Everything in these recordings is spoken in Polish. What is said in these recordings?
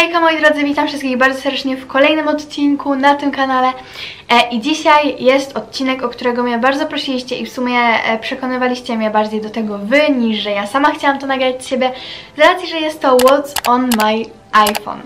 Hejka moi drodzy, witam wszystkich bardzo serdecznie w kolejnym odcinku na tym kanale i dzisiaj jest odcinek, o którego mnie bardzo prosiliście i w sumie przekonywaliście mnie bardziej do tego wy, niż że ja sama chciałam to nagrać z siebie, z racji, że jest to What's on my iPhone.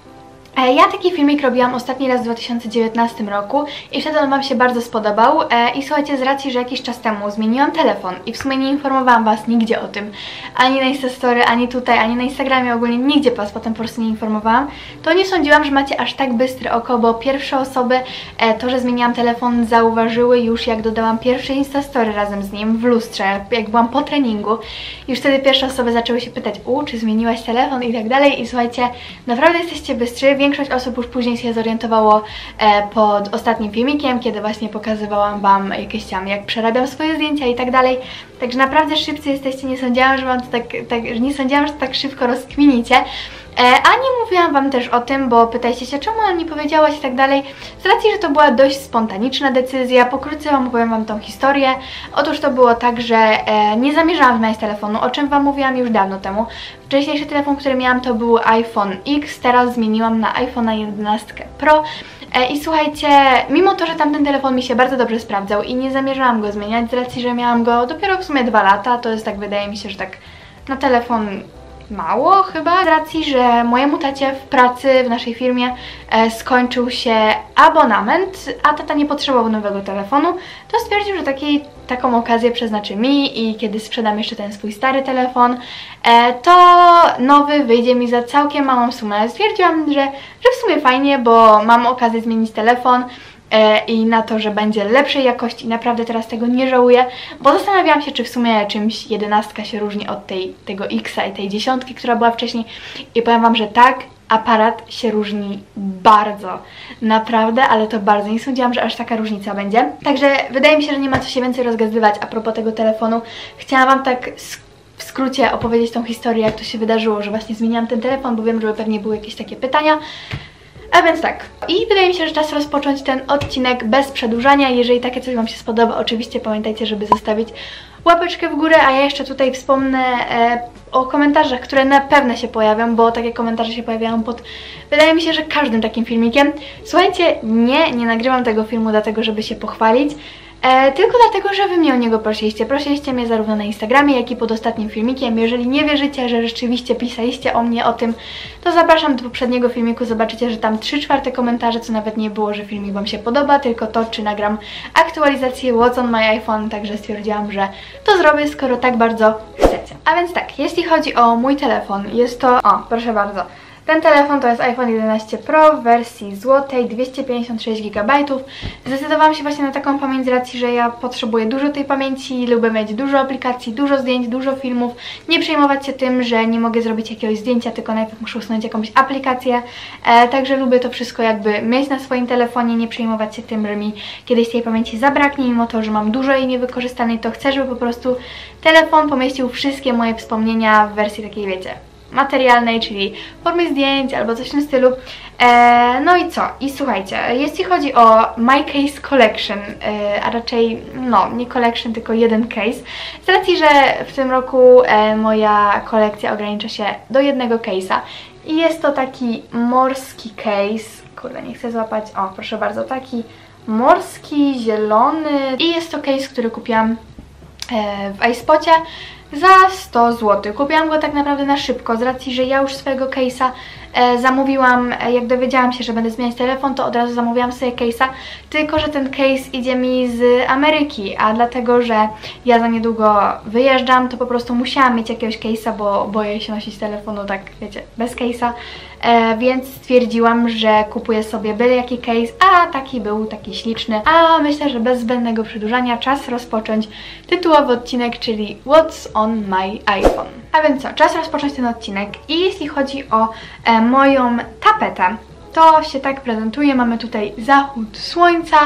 Ja taki filmik robiłam ostatni raz w 2019 roku i wtedy on wam się bardzo spodobał i słuchajcie, z racji, że jakiś czas temu zmieniłam telefon i w sumie nie informowałam was nigdzie o tym, ani na Instastory, ani tutaj, ani na Instagramie, ogólnie nigdzie was potem po prostu nie informowałam, to nie sądziłam, że macie aż tak bystre oko, bo pierwsze osoby to, że zmieniłam telefon, zauważyły już jak dodałam pierwsze Instastory razem z nim w lustrze, jak byłam po treningu. Już wtedy pierwsze osoby zaczęły się pytać, czy zmieniłaś telefon i tak dalej i słuchajcie, naprawdę jesteście bystrzy. Większość osób już później się zorientowało pod ostatnim filmikiem, kiedy właśnie pokazywałam wam jakieś tam, jak przerabiam swoje zdjęcia i tak dalej. Także naprawdę szybcy jesteście, nie sądziłam, że wam to nie sądziłam, że to tak szybko rozkminicie. A nie mówiłam wam też o tym, bo pytajcie się, czemu nie powiedziałaś i tak dalej. Z racji, że to była dość spontaniczna decyzja, pokrótce opowiem wam tą historię. Otóż to było tak, że nie zamierzałam zmieniać telefonu, o czym wam mówiłam już dawno temu. Wcześniejszy telefon, który miałam, to był iPhone X, teraz zmieniłam na iPhone'a 11 Pro. I słuchajcie, mimo to, że tamten telefon mi się bardzo dobrze sprawdzał i nie zamierzałam go zmieniać, z racji, że miałam go dopiero w sumie 2 lata, to jest tak, wydaje mi się, że tak na telefon mało chyba, z racji, że mojemu tacie w pracy, w naszej firmie skończył się abonament, a tata nie potrzebował nowego telefonu, to stwierdził, że taką okazję przeznaczy mi i kiedy sprzedam jeszcze ten swój stary telefon, to nowy wyjdzie mi za całkiem małą sumę. Stwierdziłam, że w sumie fajnie, bo mam okazję zmienić telefon i na to, że będzie lepszej jakości i naprawdę teraz tego nie żałuję, bo zastanawiałam się, czy w sumie czymś 11 się różni od tego X-a i tej 10, która była wcześniej i powiem wam, że tak, aparat się różni bardzo, naprawdę, ale to bardzo, nie sądziłam, że aż taka różnica będzie. Także wydaje mi się, że nie ma co się więcej rozgadywać a propos tego telefonu. Chciałam wam tak w skrócie opowiedzieć tą historię, jak to się wydarzyło, że właśnie zmieniłam ten telefon, bo wiem, że pewnie były jakieś takie pytania. A więc tak, i wydaje mi się, że czas rozpocząć ten odcinek bez przedłużania. Jeżeli takie coś wam się spodoba, oczywiście pamiętajcie, żeby zostawić łapeczkę w górę, a ja jeszcze tutaj wspomnę o komentarzach, które na pewno się pojawią, bo takie komentarze się pojawiają pod, wydaje mi się, że każdym takim filmikiem. Słuchajcie, nie nagrywam tego filmu dlatego, żeby się pochwalić, tylko dlatego, że wy mnie o niego prosiliście. Prosiliście mnie zarówno na Instagramie, jak i pod ostatnim filmikiem. Jeżeli nie wierzycie, że rzeczywiście pisaliście o mnie o tym, to zapraszam do poprzedniego filmiku. Zobaczycie, że tam 3/4 komentarze, co nawet nie było, że filmik wam się podoba, tylko to, czy nagram aktualizację What's on my iPhone. Także stwierdziłam, że to zrobię, skoro tak bardzo chcecie. A więc tak, jeśli chodzi o mój telefon, jest to... proszę bardzo. Ten telefon to jest iPhone 11 Pro w wersji złotej, 256 GB. Zdecydowałam się właśnie na taką pamięć z racji, że ja potrzebuję dużo tej pamięci, lubię mieć dużo aplikacji, dużo zdjęć, dużo filmów. Nie przejmować się tym, że nie mogę zrobić jakiegoś zdjęcia, tylko najpierw muszę usunąć jakąś aplikację. Także lubię to wszystko jakby mieć na swoim telefonie, nie przejmować się tym, że mi kiedyś tej pamięci zabraknie, mimo to, że mam dużo jej niewykorzystanej, to chcę, żeby po prostu telefon pomieścił wszystkie moje wspomnienia w wersji takiej, wiecie, materialnej, czyli w formie zdjęć albo coś w tym stylu. No i co? I słuchajcie, jeśli chodzi o My Case Collection, a raczej, nie collection, tylko jeden case, z racji, że w tym roku moja kolekcja ogranicza się do jednego case'a i jest to taki morski case, kurde, nie chcę złapać, proszę bardzo, taki morski, zielony i jest to case, który kupiłam w iSpocie za 100 zł. Kupiłam go tak naprawdę na szybko, z racji, że ja już swojego case'a zamówiłam, jak dowiedziałam się, że będę zmieniać telefon, to od razu zamówiłam sobie case'a, tylko że ten case idzie mi z Ameryki, a dlatego, że ja za niedługo wyjeżdżam, to po prostu musiałam mieć jakiegoś case'a, bo boję się nosić telefonu, tak wiecie, bez case'a, więc stwierdziłam, że kupuję sobie byle jaki case, a taki był, taki śliczny, a myślę, że bez zbędnego przedłużania czas rozpocząć tytułowy odcinek, czyli What's on my iPhone. A więc co, czas rozpocząć ten odcinek i jeśli chodzi o moją tapetę, to się tak prezentuje. Mamy tutaj zachód słońca,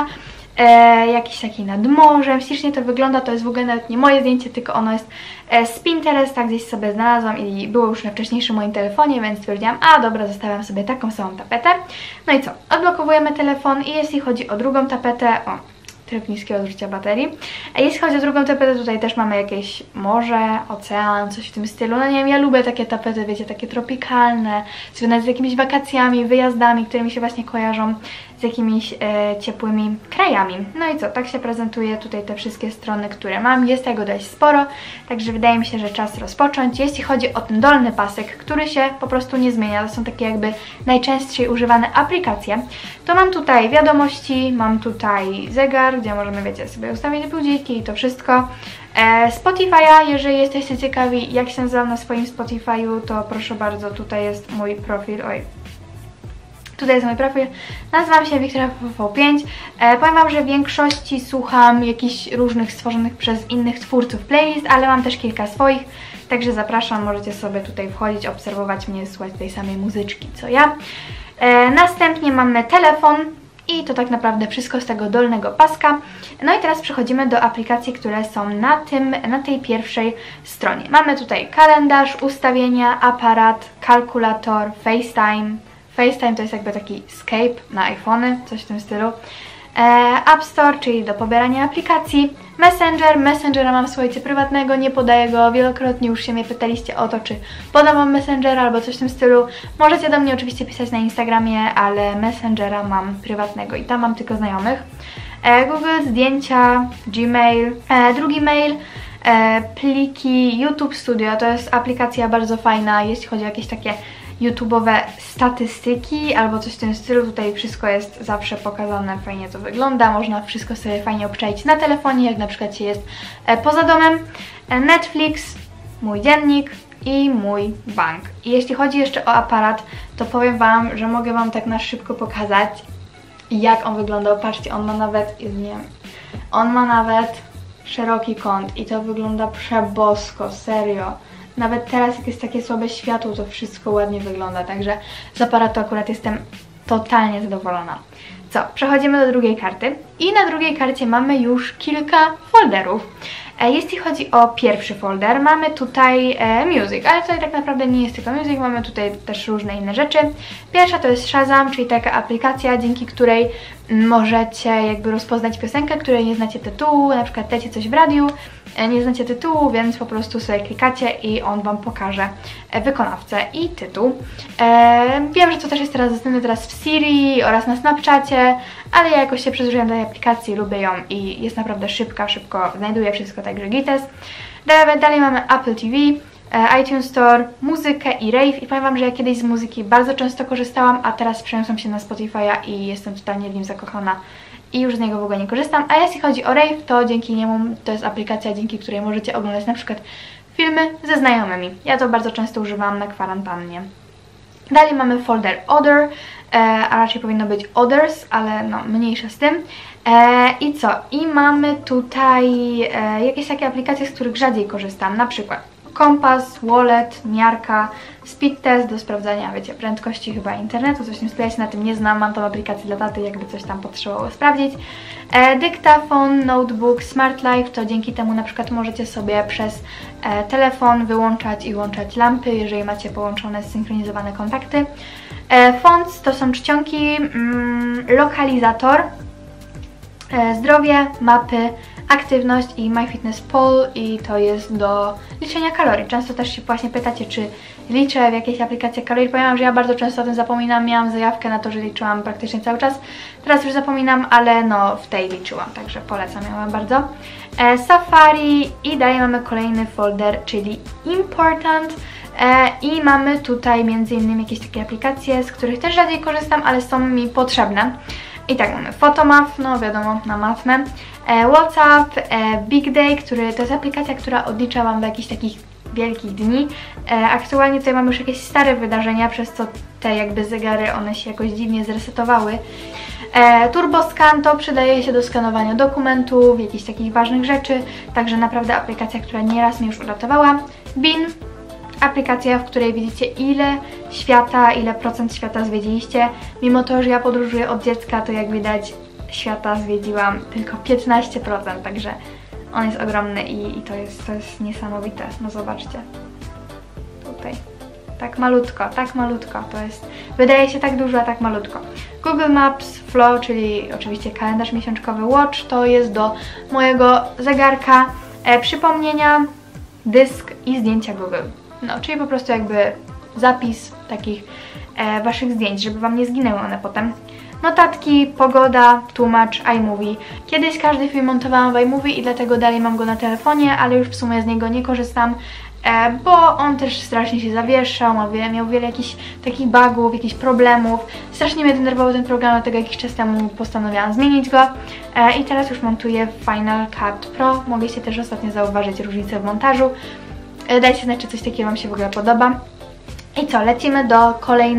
jakiś taki nad morzem, ślicznie to wygląda, to jest w ogóle nawet nie moje zdjęcie, tylko ono jest z Pinteresta, gdzieś sobie znalazłam i było już na wcześniejszym moim telefonie, więc stwierdziłam, dobra, zostawiam sobie taką samą tapetę. No i co, odblokowujemy telefon i jeśli chodzi o drugą tapetę, tryb niskiego zużycia baterii. A jeśli chodzi o drugą tapetę, tutaj też mamy jakieś morze, ocean, coś w tym stylu. No nie wiem, ja lubię takie tapety, wiecie, takie tropikalne, związane z jakimiś wakacjami, wyjazdami, które mi się właśnie kojarzą z jakimiś ciepłymi krajami. No i co, tak się prezentuje tutaj te wszystkie strony, które mam. Jest tego dość sporo, także wydaje mi się, że czas rozpocząć. Jeśli chodzi o ten dolny pasek, który się po prostu nie zmienia, to są takie jakby najczęściej używane aplikacje, to mam tutaj wiadomości, mam tutaj zegar, gdzie możemy, wiecie, sobie ustawić budziki i to wszystko. Spotify'a, jeżeli jesteście ciekawi, jak się nazywam na swoim Spotify'u, to proszę bardzo, tutaj jest mój profil, Tutaj jest mój profil, nazywam się Wiktoria PPV5. Powiem Wam, że w większości słucham jakichś różnych stworzonych przez innych twórców playlist, ale mam też kilka swoich, także zapraszam, możecie sobie tutaj wchodzić, obserwować mnie, słuchać tej samej muzyczki co ja. Następnie mamy telefon i to tak naprawdę wszystko z tego dolnego paska. No i teraz przechodzimy do aplikacji, które są na tej pierwszej stronie. Mamy tutaj kalendarz, ustawienia, aparat, kalkulator, FaceTime. FaceTime to jest jakby taki Skype na iPhony, coś w tym stylu. App Store, czyli do pobierania aplikacji. Messengera mam, słuchajcie, prywatnego, nie podaję go. Wielokrotnie już się mnie pytaliście o to, czy podam wam Messengera albo coś w tym stylu. Możecie do mnie oczywiście pisać na Instagramie, ale Messengera mam prywatnego i tam mam tylko znajomych. Google, zdjęcia, Gmail, drugi mail, pliki, YouTube Studio, to jest aplikacja bardzo fajna, jeśli chodzi o jakieś takie YouTube'owe statystyki albo coś w tym stylu. Tutaj wszystko jest zawsze pokazane, fajnie to wygląda, można wszystko sobie fajnie obczaić na telefonie, jak na przykład się jest poza domem. Netflix, mój dziennik i mój bank. I jeśli chodzi jeszcze o aparat, to powiem Wam, że mogę Wam tak na szybko pokazać, jak on wyglądał. Patrzcie, on ma nawet, nie wiem, on ma nawet szeroki kąt i to wygląda przebosko, serio. Nawet teraz, jak jest takie słabe światło, to wszystko ładnie wygląda, także z aparatu akurat jestem totalnie zadowolona. Co? Przechodzimy do drugiej karty i na drugiej karcie mamy już kilka folderów. Jeśli chodzi o pierwszy folder, mamy tutaj Music, ale tutaj tak naprawdę nie jest tylko Music, mamy tutaj też różne inne rzeczy. Pierwsza to jest Shazam, czyli taka aplikacja, dzięki której możecie jakby rozpoznać piosenkę, której nie znacie tytułu, na przykład leci coś w radiu, nie znacie tytułu, więc po prostu sobie klikacie i on Wam pokaże wykonawcę i tytuł. Wiem, że to też jest teraz dostępne teraz w Siri oraz na Snapchacie, ale ja jakoś się przyzwyczaiłam do tej aplikacji, lubię ją i jest naprawdę szybka, szybko znajduje wszystko, także gites. Dalej mamy Apple TV, iTunes Store, muzykę i rave i powiem Wam, że ja kiedyś z muzyki bardzo często korzystałam, a teraz przeniosłam się na Spotify'a i jestem totalnie w nim zakochana i już z niego w ogóle nie korzystam. A jeśli chodzi o rave, to dzięki niemu to jest aplikacja, dzięki której możecie oglądać na przykład filmy ze znajomymi. Ja to bardzo często używam na kwarantannie. Dalej mamy folder Other, a raczej powinno być Others, ale no mniejsza z tym. I co? I mamy tutaj jakieś takie aplikacje, z których rzadziej korzystam, na przykład kompas, wallet, miarka, speed test do sprawdzania, wiecie, prędkości chyba internetu, coś w tym stylu, ja się na tym nie znam, mam tą aplikację dla taty, jakby coś tam potrzebowało sprawdzić. Dyktafon, notebook, smart life, to dzięki temu na przykład możecie sobie przez telefon wyłączać i włączać lampy, jeżeli macie połączone zsynchronizowane kontakty. Fonts to są czcionki, lokalizator, zdrowie, mapy, aktywność i MyFitnessPal i to jest do liczenia kalorii. Często też się właśnie pytacie, czy liczę w jakiejś aplikacji kalorii. Powiem, że ja bardzo często o tym zapominam, miałam zajawkę na to, że liczyłam praktycznie cały czas. Teraz już zapominam, ale no w tej liczyłam, także polecam ją Wam bardzo. Safari i dalej mamy kolejny folder, czyli Important. I mamy tutaj m.in. jakieś takie aplikacje, z których też rzadziej korzystam, ale są mi potrzebne. I tak mamy Photomap, no wiadomo, na matmę, WhatsApp, Big Day, to jest aplikacja, która odlicza Wam do jakichś takich wielkich dni. Aktualnie tutaj mamy już jakieś stare wydarzenia, przez co te jakby zegary, one się jakoś dziwnie zresetowały. TurboScan to przydaje się do skanowania dokumentów, jakichś takich ważnych rzeczy, także naprawdę aplikacja, która nieraz mnie już uratowała. Bin, aplikacja, w której widzicie ile procent świata zwiedziliście. Mimo to, że ja podróżuję od dziecka, to jak widać świata zwiedziłam tylko 15%, także on jest ogromny i to jest niesamowite. No zobaczcie. Tutaj. tak malutko, to jest, wydaje się tak dużo, a tak malutko. Google Maps, Flow, czyli oczywiście kalendarz miesiączkowy, Watch, to jest do mojego zegarka, przypomnienia, dysk i zdjęcia Google. No, czyli po prostu jakby zapis takich waszych zdjęć, żeby wam nie zginęły one potem. Notatki, pogoda, tłumacz, iMovie. Kiedyś każdy film montowałam w iMovie i dlatego dalej mam go na telefonie, ale już w sumie z niego nie korzystam, bo on też strasznie się zawieszał, miał wiele jakichś takich bugów, jakichś problemów. Strasznie mnie denerwował ten program, dlatego jakiś czas temu postanowiłam zmienić go i teraz już montuję w Final Cut Pro. Mogliście też ostatnio zauważyć różnicę w montażu. Dajcie znać, czy coś takiego wam się w ogóle podoba. I co, lecimy do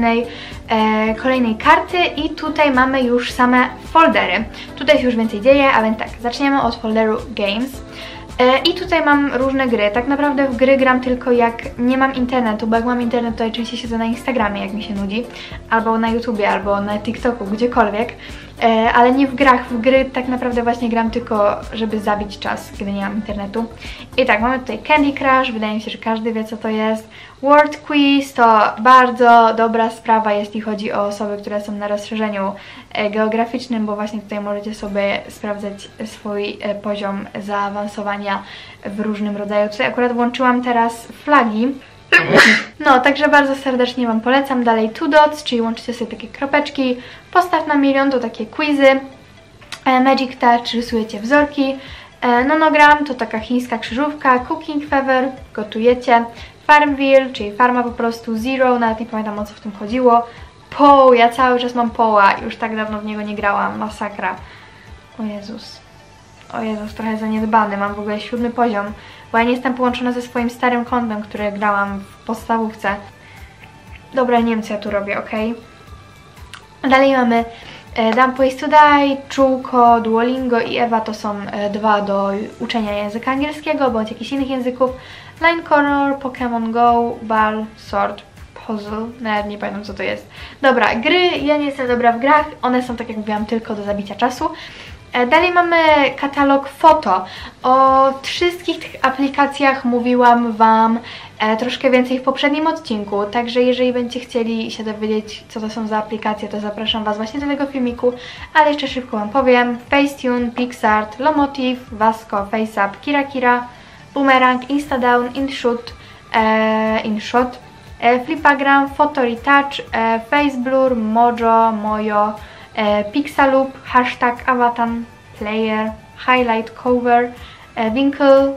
kolejnej karty i tutaj mamy już same foldery. Tutaj się już więcej dzieje, a więc tak, zaczniemy od folderu Games. I tutaj mam różne gry. Tak naprawdę w gry gram tylko jak nie mam internetu, bo jak mam internet, to oczywiście siedzę na Instagramie, jak mi się nudzi, albo na YouTubie, albo na TikToku, gdziekolwiek. Ale nie w grach. W gry tak naprawdę właśnie gram tylko, żeby zabić czas, kiedy nie mam internetu. I tak, mamy tutaj Candy Crush, wydaje mi się, że każdy wie, co to jest. Word Quiz to bardzo dobra sprawa, jeśli chodzi o osoby, które są na rozszerzeniu geograficznym, bo właśnie tutaj możecie sobie sprawdzać swój poziom zaawansowania w różnym rodzaju. Tutaj akurat włączyłam teraz flagi. No, także bardzo serdecznie wam polecam. Dalej Two Dots, czyli łączycie sobie takie kropeczki. Postaw na milion to takie quizy. Magic Touch, rysujecie wzorki. Nonogram to taka chińska krzyżówka. Cooking Fever, gotujecie. Farmville, czyli farma po prostu. Zero, nawet nie pamiętam, o co w tym chodziło. Poł, ja cały czas mam Poła, już tak dawno w niego nie grałam, masakra. O Jezus, trochę zaniedbany, mam w ogóle 7 poziom, bo ja nie jestem połączona ze swoim starym kontem, które grałam w podstawówce. Dobra, nie wiem, co ja tu robię, ok? Dalej mamy Dumb Ways to Die, Czółko, Duolingo i Ewa, to są dwa do uczenia języka angielskiego bądź jakichś innych języków. Line Corner, Pokémon Go, Ball, Sword, Puzzle, nawet nie pamiętam, co to jest. Dobra, gry, ja nie jestem dobra w grach, one są, tak jak mówiłam, tylko do zabicia czasu. Dalej mamy katalog foto. O wszystkich tych aplikacjach mówiłam wam troszkę więcej w poprzednim odcinku, także jeżeli będziecie chcieli się dowiedzieć, co to są za aplikacje, to zapraszam was właśnie do tego filmiku, ale jeszcze szybko wam powiem. Facetune, PixArt, Lomotif, Vasco, FaceApp, KiraKira, Boomerang, Instadown, InShot, Flipagram, Photoretouch, FaceBlur, Mojo, Mojo, Pixaloop, Hashtag, Avatan, Player, Highlight, Cover, Winkle,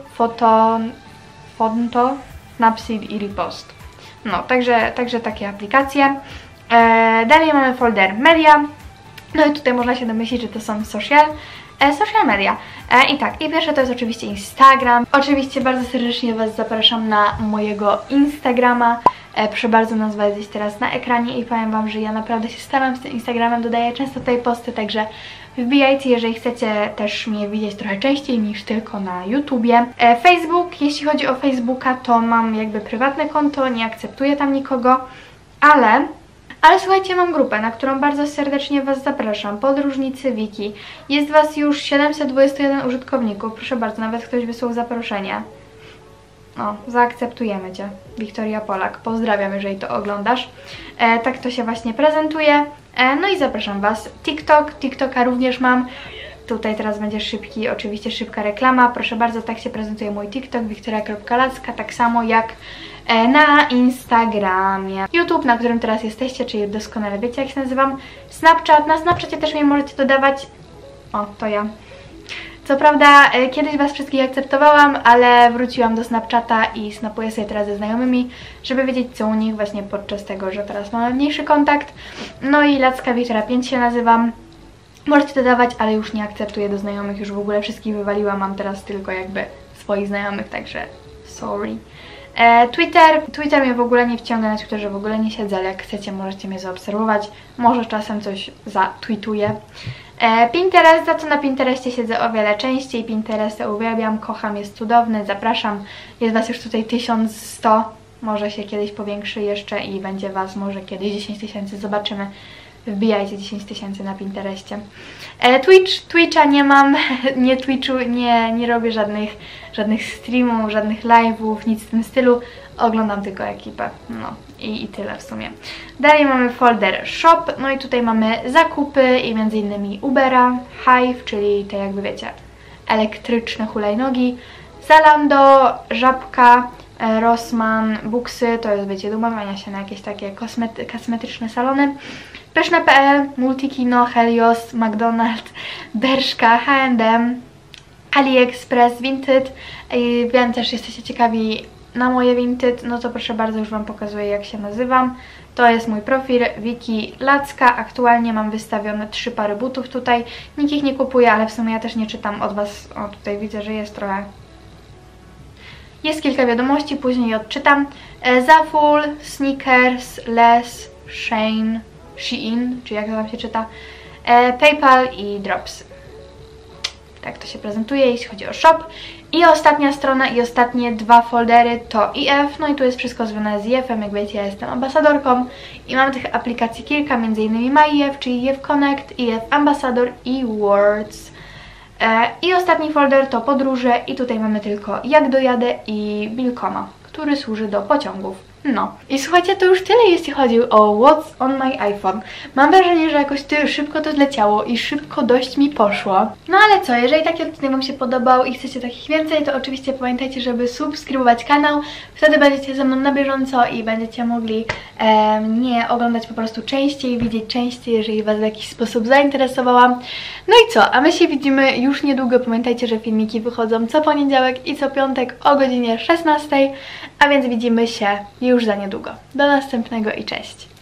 Fonto, Snapseed i Repost. No, także takie aplikacje. Dalej mamy folder Media. No i tutaj można się domyślić, że to są social media. I tak, i pierwsze to jest oczywiście Instagram. Oczywiście bardzo serdecznie was zapraszam na mojego Instagrama. Proszę bardzo, nazwa jest gdzieś teraz na ekranie i powiem wam, że ja naprawdę się staram z tym Instagramem, dodaję często tutaj posty, także wbijajcie, jeżeli chcecie też mnie widzieć trochę częściej niż tylko na YouTubie. Facebook, jeśli chodzi o Facebooka, to mam jakby prywatne konto, nie akceptuję tam nikogo, ale słuchajcie, mam grupę, na którą bardzo serdecznie was zapraszam, Podróżnicy Wiki. Jest was już 721 użytkowników, proszę bardzo, nawet ktoś wysłał zaproszenie. O, zaakceptujemy cię, Wiktoria Polak. Pozdrawiam, jeżeli to oglądasz. Tak to się właśnie prezentuje. No i zapraszam was. TikToka również mam. Tutaj teraz będzie oczywiście szybka reklama. Proszę bardzo, tak się prezentuje mój TikTok, wiktoria.lacka, tak samo jak na Instagramie. YouTube, na którym teraz jesteście, czyli doskonale wiecie, jak się nazywam. Snapchat, na Snapchacie też mnie możecie dodawać. O, to ja. Co prawda kiedyś was wszystkich akceptowałam, ale wróciłam do Snapchata i snapuję sobie teraz ze znajomymi, żeby wiedzieć, co u nich właśnie podczas tego, że teraz mamy mniejszy kontakt. No i Lacka Wiktora 5 się nazywam. Możecie dodawać, ale już nie akceptuję do znajomych, już w ogóle wszystkich wywaliłam, mam teraz tylko jakby swoich znajomych, także sorry. Twitter mnie w ogóle nie wciąga, na Twitterze w ogóle nie siedzę, ale jak chcecie, możecie mnie zaobserwować. Może czasem coś zatweetuję. Pinterest, za co na Pinterestie siedzę o wiele częściej. Pinteresta uwielbiam, kocham, jest cudowny, zapraszam. Jest was już tutaj 1100, może się kiedyś powiększy jeszcze i będzie was może kiedyś 10 000, zobaczymy. Wbijajcie 10 000 na Pinterestie. Twitcha nie mam, nie robię żadnych streamów, żadnych live'ów, nic w tym stylu. Oglądam tylko ekipę. No I tyle w sumie. Dalej mamy folder Shop, no i tutaj mamy zakupy i m.in. Ubera, Hive, czyli te jakby wiecie, elektryczne hulajnogi, Zalando, Żabka, Rossmann, Booksy, to jest wiecie, do umawiania się na jakieś takie kosmetyczne salony, Pyszne.pl, Multikino, Helios, McDonald's, Bershka, H&M, AliExpress, Vinted. I wiem też, jesteście ciekawi na moje Vinted, no to proszę bardzo, już Wam pokazuję jak się nazywam. To jest mój profil, Wiki Lacka. Aktualnie mam wystawione 3 pary butów tutaj. Nikt ich nie kupuje, ale w sumie ja też nie czytam od Was. O, tutaj widzę, że jest trochę... Jest kilka wiadomości, później je odczytam. Zaful, Sneakers, Les, Shein, czy jak to tam się czyta, PayPal i Drops. Tak to się prezentuje, jeśli chodzi o shop. I ostatnia strona i ostatnie 2 foldery to IF, no i tu jest wszystko związane z IF-em, jak wiecie, ja jestem ambasadorką i mam tych aplikacji kilka, m.in. MyIF, czyli IF Connect, IF Ambassador i Words. I ostatni folder to podróże i tutaj mamy tylko jak dojadę i Bilkoma, który służy do pociągów. No. I słuchajcie, to już tyle, jeśli chodzi o What's on my iPhone. Mam wrażenie, że jakoś szybko to zleciało i szybko dość mi poszło. No ale co, jeżeli taki odcinek Wam się podobał i chcecie takich więcej, to oczywiście pamiętajcie, żeby subskrybować kanał. Wtedy będziecie ze mną na bieżąco i będziecie mogli mnie oglądać po prostu częściej, widzieć częściej, jeżeli Was w jakiś sposób zainteresowałam. No i co, a my się widzimy już niedługo. Pamiętajcie, że filmiki wychodzą co poniedziałek i co piątek o godzinie 16, a więc widzimy się już za niedługo. Do następnego i cześć!